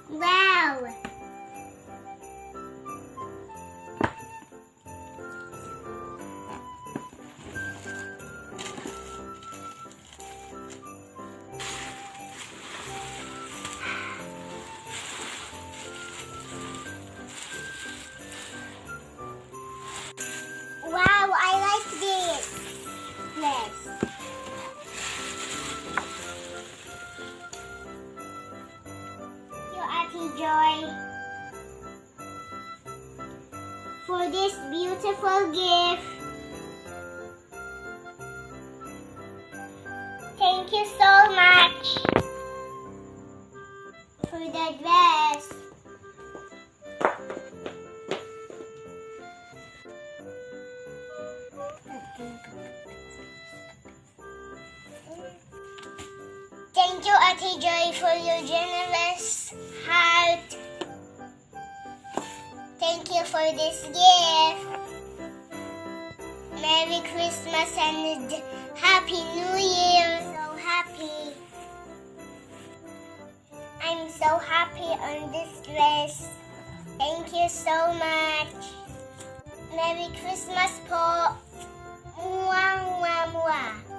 Wow! Wow, I like this. Yes. Thank you, Auntie Joy, for this beautiful gift. Thank you so much for the dress. Thank you, Auntie Joy, for your generous heart. Thank you for this gift. Merry Christmas and Happy New Year. So happy. I'm so happy on this dress. Thank you so much. Merry Christmas po. Mwah, mwah, mwah.